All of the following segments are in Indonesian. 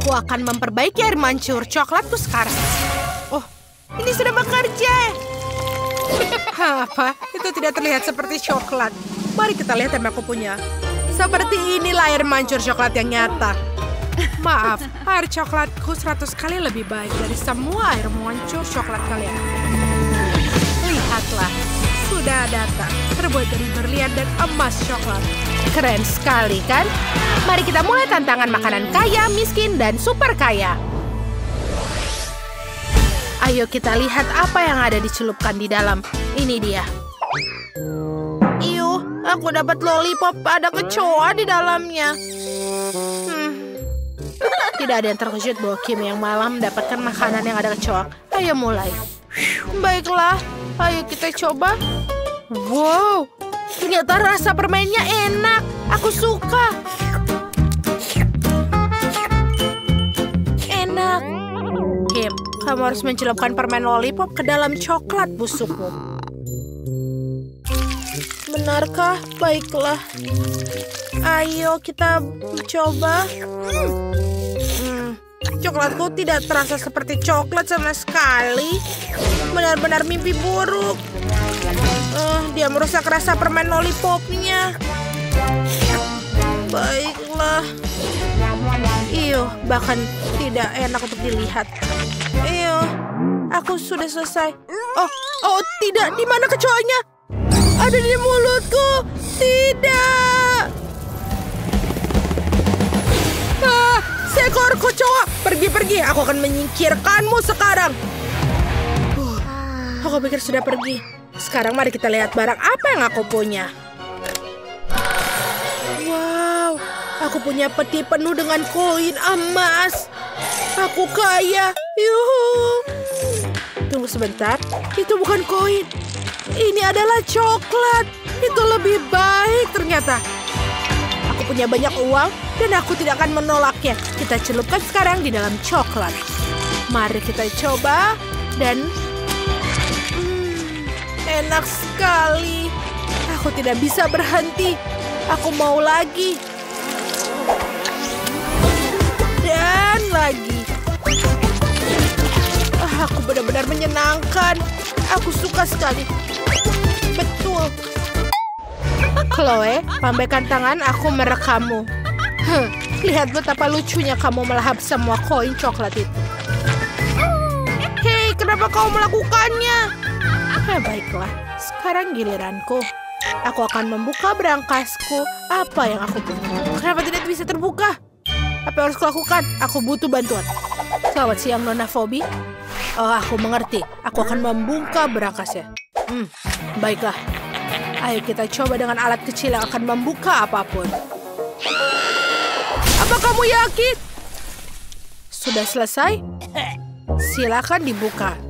Aku akan memperbaiki air mancur coklatku sekarang. Oh, ini sudah bekerja. Apa? Itu tidak terlihat seperti coklat. Mari kita lihat yang aku punya. Seperti inilah air mancur coklat yang nyata. Maaf, air coklatku 100 kali lebih baik dari semua air mancur coklat kalian. Lihatlah, sudah datang. Terbuat dari berlian dan emas coklat. Keren sekali, kan? Mari kita mulai tantangan makanan kaya, miskin, dan super kaya. Ayo kita lihat apa yang ada dicelupkan di dalam. Ini dia. Iuh, aku dapat lollipop ada kecoa di dalamnya. Tidak ada yang terkejut bahwa Kim yang malam mendapatkan makanan yang ada kecoa. Ayo mulai. Baiklah, ayo kita coba. Wow, ternyata rasa permennya enak. Aku suka. Enak. Kim, kamu harus mencelupkan permen lollipop ke dalam coklat busukmu. Benarkah? Baiklah. Ayo kita coba. Coklatku tidak terasa seperti coklat sama sekali. Benar-benar mimpi buruk. Dia merusak rasa permen lollipopnya. Baiklah. Bahkan tidak enak untuk dilihat. Aku sudah selesai. Oh, tidak. Di mana kecoanya? Ada di mulutku. Tidak. Seekor kecoa. Pergi. Aku akan menyingkirkanmu sekarang. Aku pikir sudah pergi. Sekarang mari kita lihat barang apa yang aku punya. Wow, aku punya peti penuh dengan koin emas. Aku kaya. Yuhu. Tunggu sebentar. Itu bukan koin. Ini adalah coklat. Itu lebih baik ternyata. Aku punya banyak uang dan aku tidak akan menolaknya. Kita celupkan sekarang di dalam coklat. Mari kita coba dan enak sekali. Aku tidak bisa berhenti. Aku mau lagi. Dan lagi. Aku benar-benar menyenangkan. Aku suka sekali. Betul. Chloe, lambaikan tangan, aku merekammu. Lihat betapa lucunya kamu melahap semua koin coklat itu. Hei, kenapa kau melakukannya? Baiklah, sekarang giliranku. Aku akan membuka berangkasku. Apa yang aku punya? Kenapa tidak bisa terbuka? Apa yang harus kulakukan? Aku butuh bantuan. Selamat siang, Nona Phoebe. Oh, aku mengerti. Aku akan membuka berangkasnya. Baiklah. Ayo kita coba dengan alat kecil yang akan membuka apapun. Apa kamu yakin? Sudah selesai? Silakan dibuka.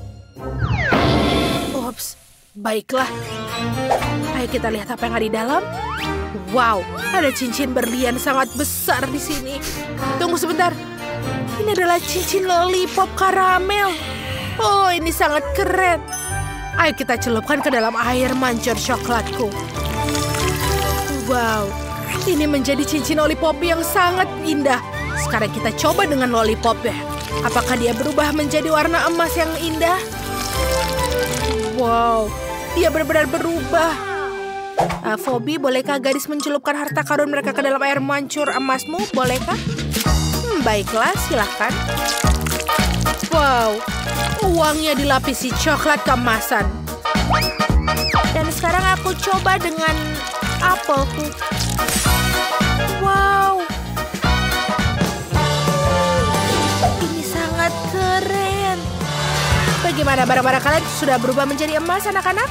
Ups, baiklah. Ayo kita lihat apa yang ada di dalam. Wow, ada cincin berlian sangat besar di sini. Tunggu sebentar. Ini adalah cincin lollipop karamel. Oh, ini sangat keren. Ayo kita celupkan ke dalam air mancur coklatku. Wow, ini menjadi cincin lollipop yang sangat indah. Sekarang kita coba dengan lollipopnya. Apakah dia berubah menjadi warna emas yang indah? Wow, dia benar-benar berubah. Phoebe, bolehkah gadis mencelupkan harta karun mereka ke dalam air mancur emasmu? Bolehkah? Baiklah, silahkan. Wow, uangnya dilapisi coklat keemasan. Dan sekarang aku coba dengan apelku. Wow, ini sangat keren. Bagaimana barang-barang kalian sudah berubah menjadi emas, anak-anak?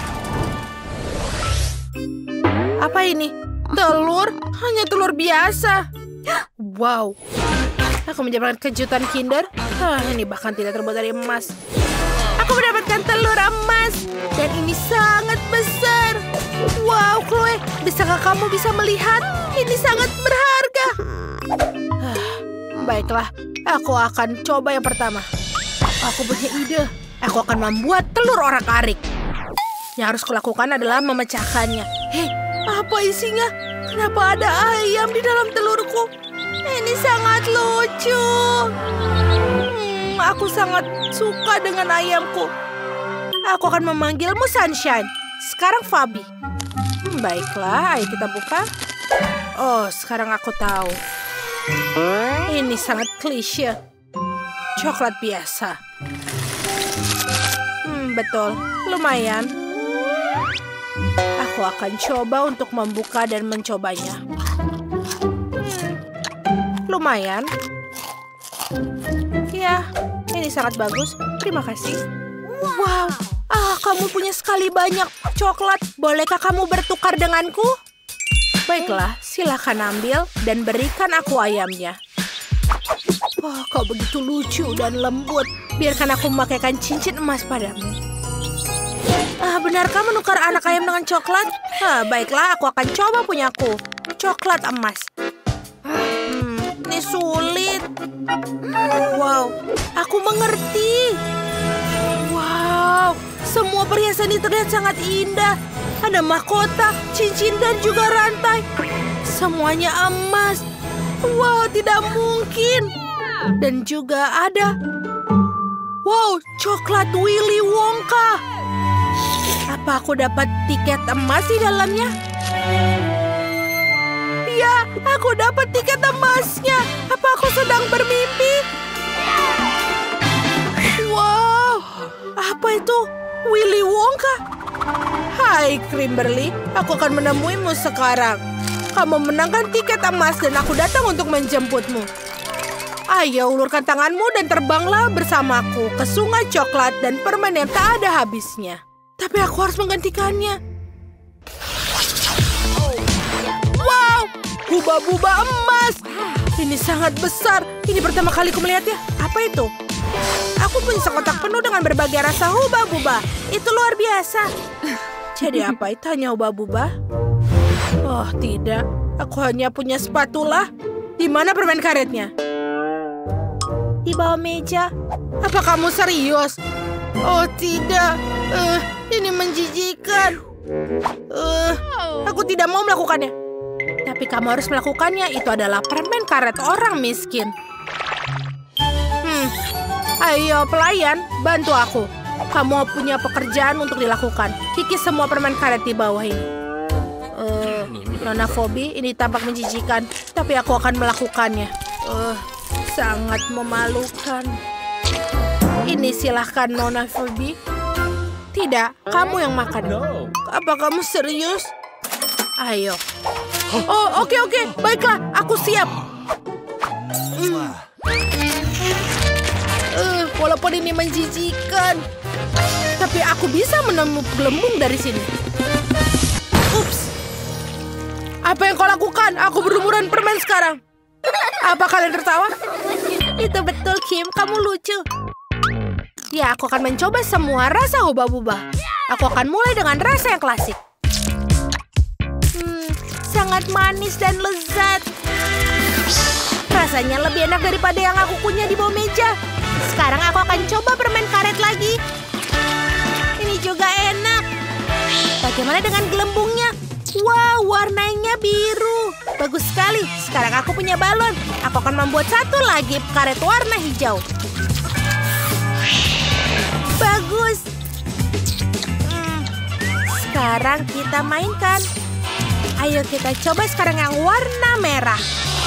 Apa ini? Telur? Hanya telur biasa. Wow. Aku mendapatkan kejutan Kinder. Ini bahkan tidak terbuat dari emas. Aku mendapatkan telur emas. Dan ini sangat besar. Wow, Chloe. Bisakah kamu bisa melihat? Ini sangat berharga. Baiklah. Aku akan coba yang pertama. Aku punya ide. Aku akan membuat telur orak-arik. Yang harus kulakukan adalah memecahkannya. Hei, apa isinya? Kenapa ada ayam di dalam telurku? Ini sangat lucu. Aku sangat suka dengan ayamku. Aku akan memanggilmu Sunshine. Sekarang Fabi. Baiklah, ayo kita buka. Oh, sekarang aku tahu. Ini sangat klise. Coklat biasa. Betul, lumayan. Aku akan coba untuk membuka dan mencobanya. Lumayan. Ya, ini sangat bagus. Terima kasih. Wow, kamu punya sekali banyak coklat. Bolehkah kamu bertukar denganku? Baiklah, silakan ambil dan berikan aku ayamnya. Oh, kau begitu lucu dan lembut. Biarkan aku memakaikan cincin emas padamu. Benarkah menukar anak ayam dengan coklat? Baiklah, aku akan coba punyaku. Coklat emas. Ini sulit. Wow, aku mengerti. Wow, semua perhiasan ini terlihat sangat indah. Ada mahkota, cincin, dan juga rantai. Semuanya emas. Wow, tidak mungkin. Dan juga ada... Wow, coklat Willy Wonka. Apa aku dapat tiket emas di dalamnya? Ya, aku dapat tiket emasnya. Apa aku sedang bermimpi? Wow, apa itu? Willy Wonka? Hai, Kimberly. Aku akan menemuimu sekarang. Kamu menangkan tiket emas dan aku datang untuk menjemputmu. Ayo, ulurkan tanganmu dan terbanglah bersamaku ke sungai coklat dan permen yang tak ada habisnya. Tapi aku harus menggantikannya. Wow, buba-buba emas. Ini sangat besar. Ini pertama kali aku melihatnya. Apa itu? Aku punya sekotak penuh dengan berbagai rasa huba-buba. Itu luar biasa. Jadi apa itu hanya huba-buba? Oh, tidak. Aku hanya punya spatula. Di mana permen karetnya? Di bawah meja. Apa kamu serius? Oh, tidak. Ini menjijikan. Aku tidak mau melakukannya. Tapi kamu harus melakukannya. Itu adalah permen karet orang miskin. Ayo, pelayan, bantu aku. Kamu punya pekerjaan untuk dilakukan. Kikis semua permen karet di bawah ini. Nona Phoebe, ini tampak menjijikan. Tapi aku akan melakukannya. Sangat memalukan. Ini silahkan, Nona Phoebe. Tidak, kamu yang makan. Apa kamu serius? Ayo. Oh, oke. Baiklah, aku siap. Walaupun ini menjijikan, tapi aku bisa menemukan gelembung dari sini. Ups. Apa yang kau lakukan? Aku berumuran permen sekarang. Apa kalian tertawa? Itu betul, Kim. Kamu lucu. Ya, aku akan mencoba semua rasa huba-buba. Aku akan mulai dengan rasa yang klasik. Sangat manis dan lezat. Rasanya lebih enak daripada yang aku punya di bawah meja. Sekarang aku akan coba permen karet lagi. Ini juga enak. Bagaimana dengan gelembungnya? Wow, warnanya biru. Bagus sekali. Sekarang aku punya balon. Aku akan membuat satu lagi karet warna hijau. Bagus. Sekarang kita mainkan. Ayo kita coba sekarang yang warna merah.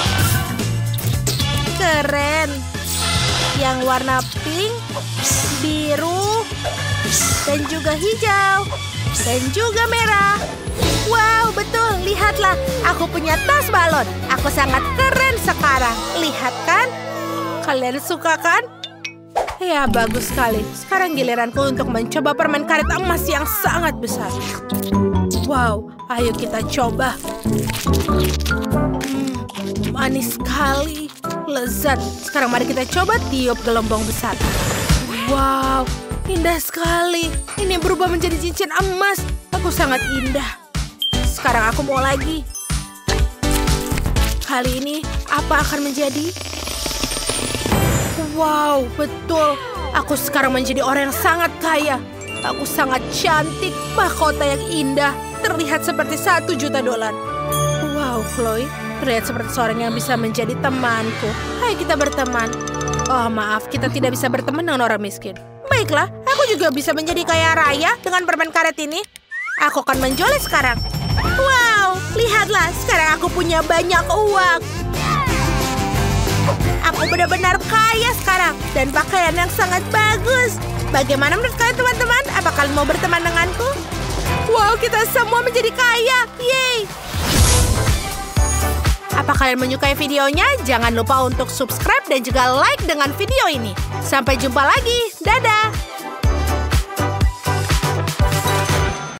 Keren. Yang warna pink, biru, dan juga hijau, dan juga merah. Wow, betul. Lihatlah, aku punya tas balon. Aku sangat keren sekarang. Lihat kan? Kalian suka kan? Ya, bagus sekali. Sekarang giliranku untuk mencoba permen karet emas yang sangat besar. Wow, ayo kita coba. Manis sekali. Lezat. Sekarang mari kita coba tiup gelembung besar. Wow, indah sekali. Ini berubah menjadi cincin emas. Aku sangat indah. Sekarang aku mau lagi. Kali ini apa akan menjadi? Wow, betul. Aku sekarang menjadi orang yang sangat kaya. Aku sangat cantik. Mahkota yang indah. Terlihat seperti $1 juta. Wow, Chloe. Terlihat seperti seorang yang bisa menjadi temanku. Ayo kita berteman. Oh maaf, kita tidak bisa berteman dengan orang miskin. Baiklah, aku juga bisa menjadi kaya raya dengan permen karet ini. Aku akan menjualnya sekarang. Wow, lihatlah, sekarang aku punya banyak uang. Aku benar-benar kaya sekarang dan pakaian yang sangat bagus. Bagaimana menurut kalian teman-teman? Apa kalian mau berteman denganku? Wow, kita semua menjadi kaya. Yeay! Apa kalian menyukai videonya? Jangan lupa untuk subscribe dan juga like dengan video ini. Sampai jumpa lagi. Dadah!